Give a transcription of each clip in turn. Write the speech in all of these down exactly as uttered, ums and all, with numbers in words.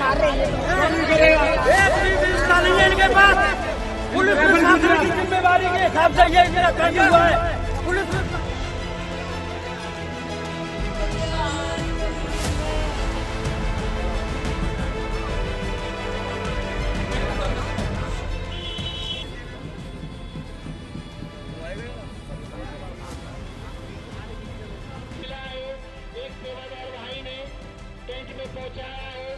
इनके पास पुलिस प्रशासन की जिम्मेवारी के हिसाब से ये मेरा काम हुआ है। पुलिस एक सेवादार भाई ने टेंट में पहुंचाया है।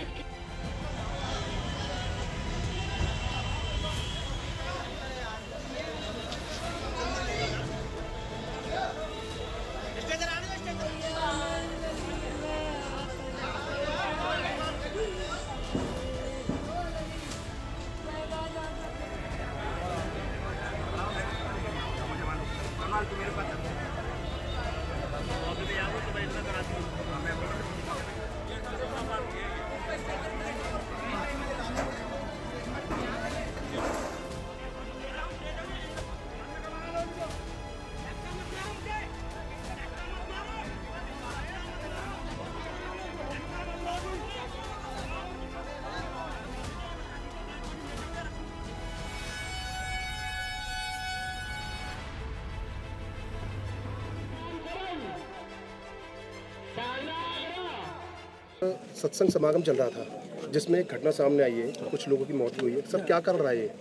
सत्संग समागम चल रहा था जिसमें एक घटना सामने आई है, कुछ लोगों की मौत हुई है। सर क्या कर रहा है ये?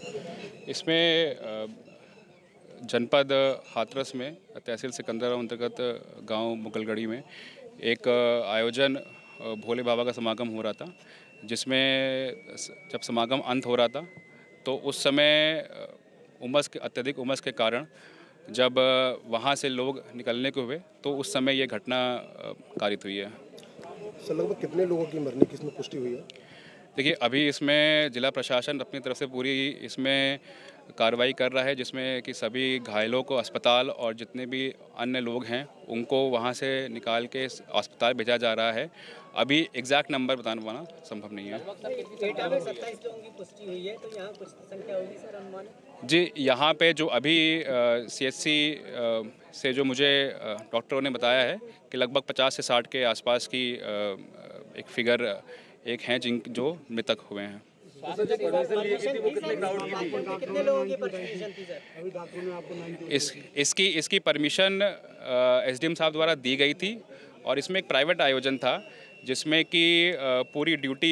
इसमें जनपद हाथरस में तहसील सिकंदरा अंतर्गत गांव मुगलगढ़ी में एक आयोजन भोले बाबा का समागम हो रहा था, जिसमें जब समागम अंत हो रहा था तो उस समय उमस के अत्यधिक उमस के कारण जब वहां से लोग निकलने को हुए तो उस समय ये घटना कारित हुई है। सर लगभग कितने लोगों की मरने की इसमें पुष्टि हुई है? देखिए, अभी इसमें जिला प्रशासन अपनी तरफ से पूरी इसमें कार्रवाई कर रहा है, जिसमें कि सभी घायलों को अस्पताल और जितने भी अन्य लोग हैं उनको वहां से निकाल के अस्पताल भेजा जा रहा है। अभी एग्जैक्ट नंबर बताना पाना संभव नहीं है। सत्ताईस लोगों की पुष्टि हुई है, तो यहाँ कुछ संख्या होगी सर अनुमान? जी, यहाँ पे जो अभी सीएचसी से जो मुझे डॉक्टरों ने बताया है कि लगभग पचास से साठ के आसपास की एक फिगर एक हैं जिन जो मृतक हुए हैं। कितने लोगों की परमिशन थी सर? इस इसकी इसकी परमिशन एसडीएम साहब द्वारा दी गई थी और इसमें एक प्राइवेट आयोजन था जिसमें कि पूरी ड्यूटी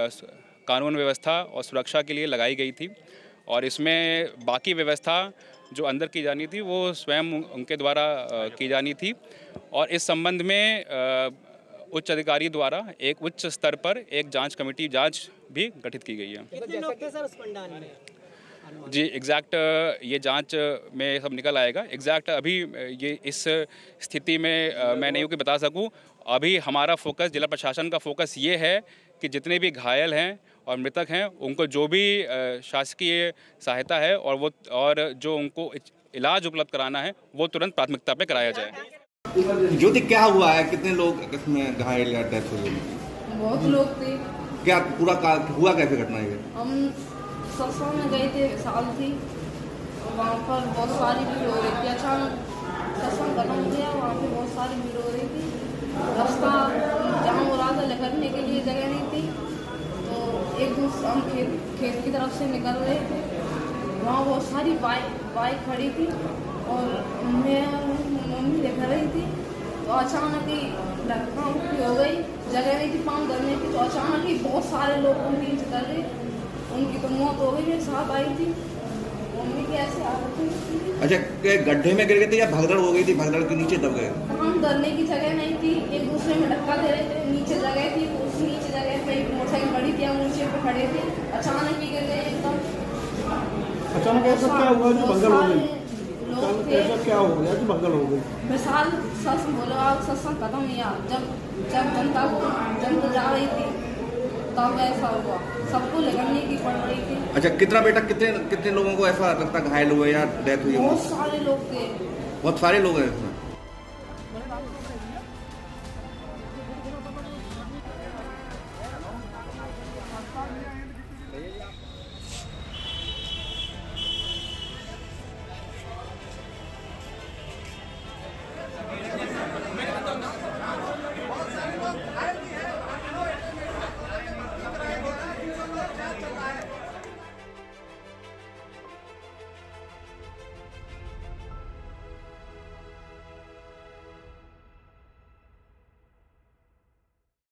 कानून व्यवस्था और सुरक्षा के लिए लगाई गई थी और इसमें बाकी व्यवस्था जो अंदर की जानी थी वो स्वयं उनके द्वारा की जानी थी और इस संबंध में उच्च अधिकारी द्वारा एक उच्च स्तर पर एक जांच कमेटी जांच भी गठित की गई है। कितने लोग थे सर उस पंडाल में? जी, एग्जैक्ट ये जांच में सब निकल आएगा। एग्जैक्ट अभी ये इस स्थिति में मैं नहीं हूँ कि बता सकूँ। अभी हमारा फोकस, जिला प्रशासन का फोकस ये है कि जितने भी घायल हैं और मृतक हैं उनको जो भी शासकीय सहायता है और वो और जो उनको इलाज उपलब्ध कराना है वो तुरंत प्राथमिकता पे कराया जाए। ज्योति, क्या हुआ है? कितने लोग इसमें घायल या डेथ हुई? बहुत लोग थे। क्या पूरा का, हुआ कैसे घटना ये? हम सत्संग में गए थे, साल थी, वहाँ पर बहुत सारी भीड़ हो रही थी। अचानक सत्संग खत्म हो गया, वहाँ पे बहुत सारी भीड़ हो रही थी। रास्ता जहाँ हो रहा था निकलने के लिए जगह नहीं थी, तो एक दूसरे हम खेत खेत की तरफ से निकल रहे थे। वहाँ बहुत सारी बाइक बाइक खड़ी थी और मैं मम्मी देख रही थी, तो अचानक ही धक्का मुक्की हो गई। जगह नहीं थी पाँव धरने की, तो अचानक ही बहुत सारे लोग उनके नीचे कर रहे, उनकी तो मौत हो गई। मेरे साथ आई थी, मम्मी की ऐसे हालत थी। अच्छा, गड्ढे में गिर गए थे या भगदड़ हो गई थी? भगदड़ के नीचे दब गए? पाँव धरने की जगह नहीं थी, एक दूसरे में धक्का दे रहे थे। नीचे जगह थी, तो उस नीचे जगह पे मोटरसाइकिल बड़ी थी, हम ऊंचे पे खड़े थे। अचानक ही गिर गए एकदम। अचानक ऐसा क्या हुआ जो भगदड़ हो गई? ऐसा क्या हो गया कि भगदड़ हो गई? मिसाल सच बोलो, आप सत्संग खत्म हुआ, जब जब जनता को जनता जा रही थी तब ऐसा हुआ, सबको लगने की पड़ रही थी। अच्छा, कितना बेटा कितने कितने लोगों को ऐसा लगता घायल हुए या डेथ हुई? बहुत सारे लोग थे। बहुत सारे लोग हैं इसमें?